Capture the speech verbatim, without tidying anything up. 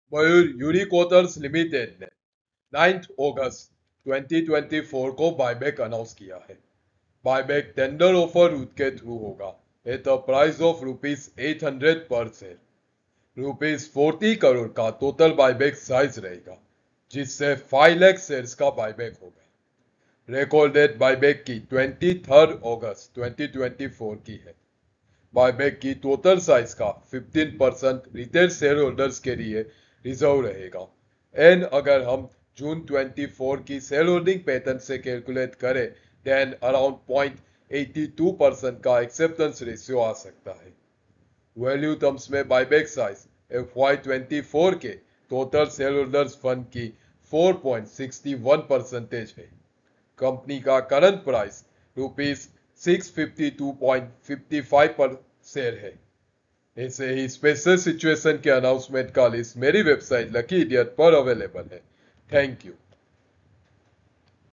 मयूर Uniquoters limited ने ninth August twenty twenty four को buyback announce किया है। बायबैक टेंडर ऑफर रूट के थ्रू होगा at a price of rupees at hundred per share. Rupees forty crore का total buyback size रहेगा, जिससे फाइव लाख शेयर्स का बायबैक होगा। रिकॉर्ड डेट बायबैक की twenty third August twenty twenty four की है। बायबैक की टोटल साइज का fifteen percent retail share holders के लिए रिजर्व रहेगा। एंड अगर हम जून ट्वेंटी फोर की शेयर होल्डिंग पैटर्न से कैलकुलेट करें, then around point eighty two percent का एक्सेप्टेंस रेशियो आ सकता है। वैल्यू टर्म्स में buyback size F Y twenty four के टोटल शेयर होल्डर्स फंड की four point six one percentage है। कंपनी का current price rupees six fifty two point fifty five per share है। ऐसे ही स्पेशल सिचुएशन के announcement का लिस्ट मेरी वेबसाइट लकी इडियट पर अवेलेबल है। Thank you.